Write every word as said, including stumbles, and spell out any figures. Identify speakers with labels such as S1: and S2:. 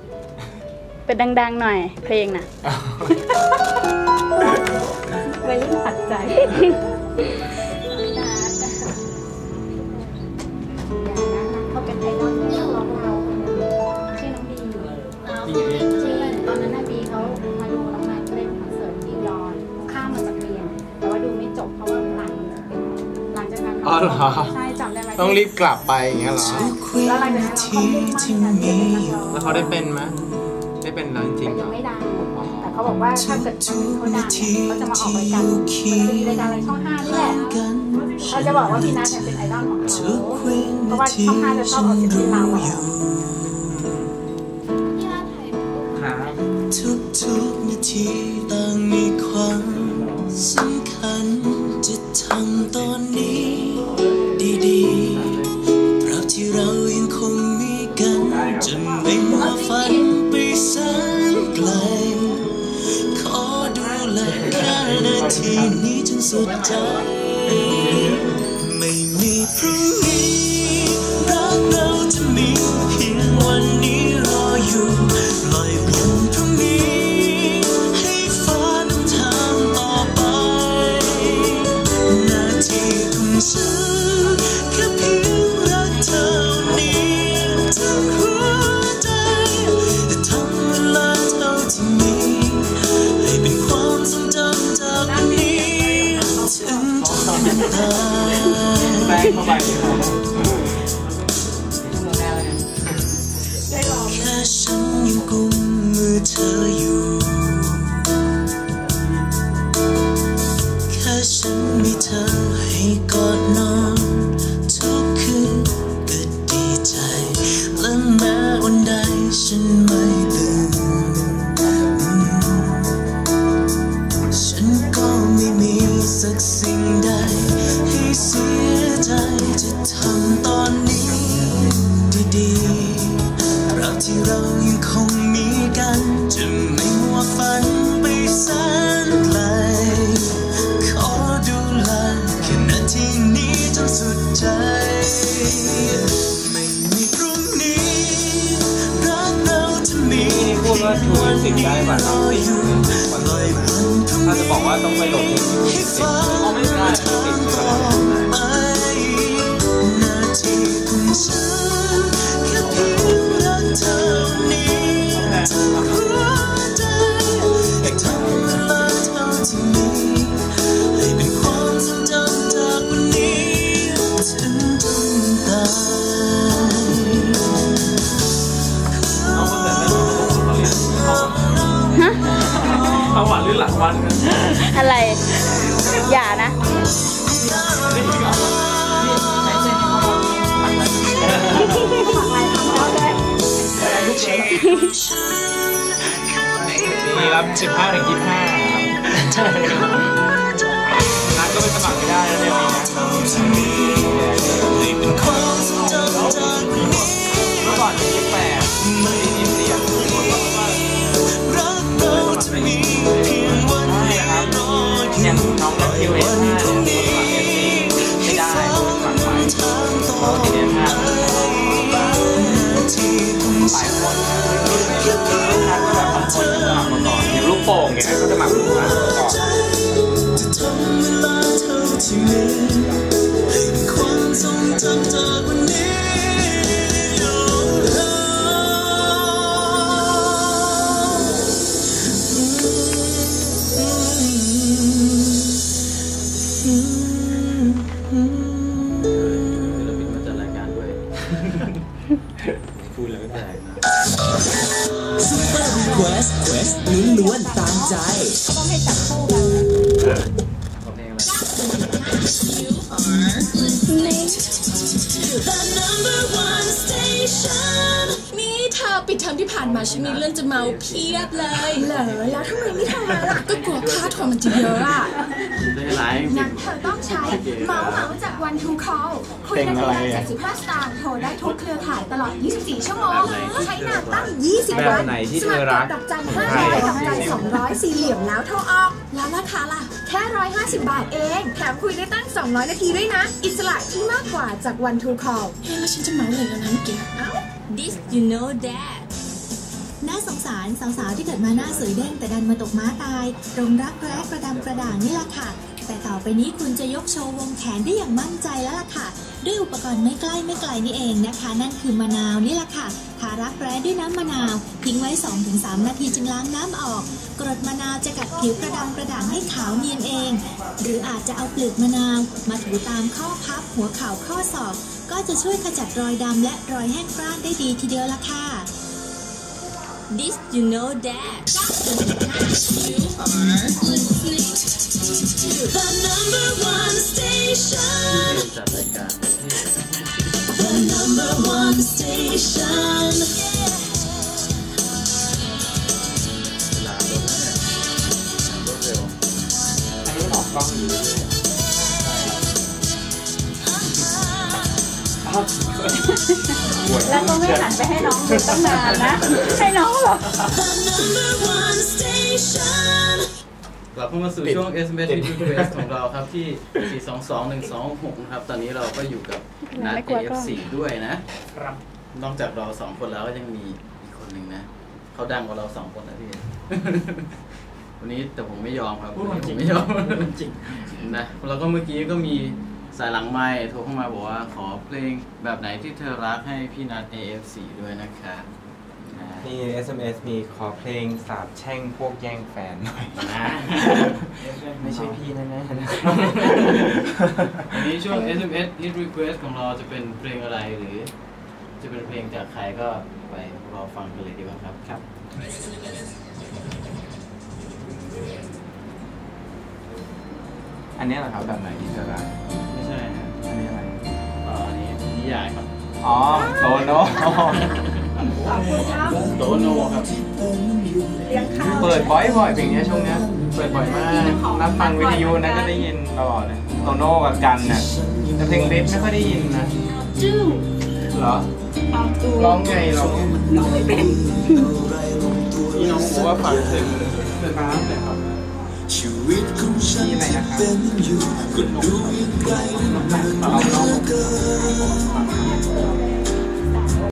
S1: เป็นดังๆหน่อยเพลงน่ะวัยรุ่นตัดใจเขาเป็นไอดอลที่ร้องเราชื่อน้องบีจริงตอนนั้นน้าบีเขามาดูน้องนายเล่นคอนเสิร์ตที่ยอนข้ามมาจากเรียนแต่ว่าดูไม่จบเพราะว่าหลังหลังจากนั้นอ๋อเหรอใช่จำได้ไหมต้องรีบกลับไปอย่างเงี้ยเหรอแล้วหลังจากนั้นเขามุ่งมั่นกันเป็นนักร้องแล้วเขาได้เป็นไหมได้เป็นแล้วจริงๆยังไม่ดังแต่เขาบอกว่าถ้าเกิดเขาดังเขาจะมาออกรายการมันจะมีรายการอะไรช่องห้านี่แหละเราจะบอกว่าพี่นัทเนี่ยเป็นไอดอลของเขาเพราะว่าช่องห้าจะชอบเอาศิลปินเราอะ
S2: ทุกๆนาทีต่างมีความสำคัญจะทำตอนนี้ดีๆตราบที่เรายังคงมีกันจะไม่มัวฝันไปแสนไกลขอดูแลแค่นาทีนี้จนสุดใจไม่มีพรุ่งนี้รักเราจะมีเพียงวันนี้รออยู่ปล่อยวันพรุ่งนี้ให้ฟ้านำทางต่อไปนาทีของฉันแค่เพียงรักเท่านี้ทั้งหัวใจจะทำเวลาเท่าที่มีให้เป็นความทรงจำจากวันนี้ถึงจนตายแป้งเข้าไปแค่ฉันยังกุมมือเธออยู่แค่ฉันมีเธอให้กอดนอนทุกคืนก็ดีใจและแม้วันใดฉันไม่ลืมฉันก็ไม่มีสักสิ่งใดให้เสียใจจะทำตอนนี้ดีๆเราที่เรายังคงมีกันจะไม่มัวฝันไปแสนไกลขอดูแลแค่นาทีนี้จนสุดใจไม่มีพรุ่งนี้รักเราจะมีเพียงวันนี้รออยู่ปล่อยวันพรุ่งนี้ให้ฟ้าทางต่อไปนาทีของฉันแค่เพียงรักเท่านี้ทั้งหัวใจอยากทำเวลาเท่าที่มีให้เป็นความทรงจำจากวันนี้ถึงจนตาย
S3: เอาหวานหรือหลังวัน
S1: อะไรอย่านะ
S3: มีรับสิบห้าถึงยี่สิบห้านัดก็ไปสมัครไม่ได้แล้วเนี่ยมีนะเมื่อก่อนยี่สิบแปดไม่ได้ยินเสียง
S2: รักเราจะมีเพียงวันนี้รออยู่
S3: อย่างน้องนัททิวเอสห้าเนี่ยไม่ได้ฝั่งใหม่โอ้ทีเดียวห้าหลายคนนัดก็แบบบางคนจะสมัครมาก่อนอย่างลูกโป่งเนี่ยก็จะสมัครมาก่อน
S2: จะทำเวลาเท่าที่มีให้เป็นความทรงจำจากวันนี้
S3: พูดแล้วก็ได้
S2: ซุปเปอร์รีเควสเควสล้วนๆตามใจ
S1: ต้องให้จับคู่กัน
S4: นี่เธอปิดเทอมที่ผ่านมาฉันมีเรื่องจะเมาเพียบเลยเหรอแล้วทำไมไม่ทำมาล่ะก็กลัวค่าโทรมันจะเยอะอ่ะ
S5: งั้นเธอต้องใช้เมาส์เมาส์จาก วัน ทู คอล คุยกันได้เจ็ดสิบห้าสตางค์โทรได้ทุกเครือข่ายตลอดยี่สิบสี่ชั่วโมงใช้นานตั้งยี่สิบวันสมัครกับดอกจันห้าร้อยดอกจันสองร้อยสี่เหลี่ยมแล้วโทรออกแล้วราคาล่ะแค่หนึ่งร้อยห้าสิบบาทเองแถมคุยได้ตั้งสองร้อยนาทีด้วยนะอิสระที่มากกว่าจาก วัน ทู คอล
S4: เฮ้ยแล้วฉันจะเมาอะไรแล้วนะเมื่อกี้
S5: This you know that
S6: น่าสงสารสาวๆที่เกิดมาหน้าสวยเด้งแต่ดันมาตกม้าตายตรงรักแร้กระดำกระด่างนี่แหละค่ะแต่ต่อไปนี้คุณจะยกโชว์วงแขนได้อย่างมั่นใจแล้วล่ะค่ะด้วยอุปกรณ์ไม่ใกล้ไม่ไกลนี่เองนะคะนั่นคือมะนาวนี่แหละค่ะทารักแร้ด้วยน้ำมะนาวทิ้งไว้ สองถึงสาม นาทีจึงล้างน้ำออกกรดมะนาวจะกัดผิวกระดำกระด่างให้ขาวเนียนเองหรืออาจจะเอาเปลือกมะนาวมาถูตามข้อพับหัวเข่าข้อศอกก็จะช่วยขจัดรอยดำและรอยแห้งกร้านได้ดีทีเดียวล่ะค่ะ This you know that you are listening to the number one station the number one station
S3: อันนี้ออกกล้องอยู่เลย
S1: แล้วก็ไม่หันไปให้น้องดูตั้งนานนะให้น้องเหรอ
S3: เราเพิ่งมาสู่ช่วง เอส เอ็ม เอส Request ของเราครับที่ สี่ สอง สอง หนึ่ง สอง หก นะครับตอนนี้เราก็อยู่กับนัด เอ เอฟ ซี ด้วยนะครับนอกจากเราสองคนแล้วก็ยังมีอีกคนหนึ่งนะเขาดังกว่าเราสองคนนะพี่ วันนี้แต่ผมไม่ยอมครับวันนี้ผมไม่ยอมจริงนะแล้วก็เมื่อกี้ก็มีสายหลังไมค์โทรเข้ามาบอกว่าขอเพลงแบบไหนที่เธอรักให้พี่นัท เอ เอฟ ซี ด้วยนะคะ
S2: มี เอส เอ็ม เอส มีขอเพลงสาบแช่งพวกแย่งแฟนหน่อยนะไม่ใช่พี่แน่ๆนะ
S3: วันนี้ช่วง เอส เอ็ม เอส Hit Request ของเราจะเป็นเพลงอะไรหรือจะเป็นเพลงจากใครก็ไปรอฟังกันเลยดีกว่าครับครับ
S2: อันนี้เหรอครับแบบไหนที่เธอรัก
S3: ไม่ใช่ฮะ
S2: อันนี้อะไร
S3: อ๋ออันนี้นิยายครับ
S2: อ๋อโตโน่
S3: โตโน่ครับ
S2: เปิดบ่อยๆเพลงนี้ช่วงนี้เปิดบ่อยมากนับฟังวิทยุนะก็ได้ยินตลอดเลยโตโน่กับกันน่ะแต่เพลงเล็กไม่ค่อยได้ยินนะ
S1: จู้
S2: เหรอร้องไงร้อง
S1: ร้องไม่เป็น
S2: พี่น้องบอกว่าฟังถึงเดินน้ำเลยครับชีวิตของฉันที่เป็นอยู่ก็ดูยิ่งไกลมากเหลือเกิน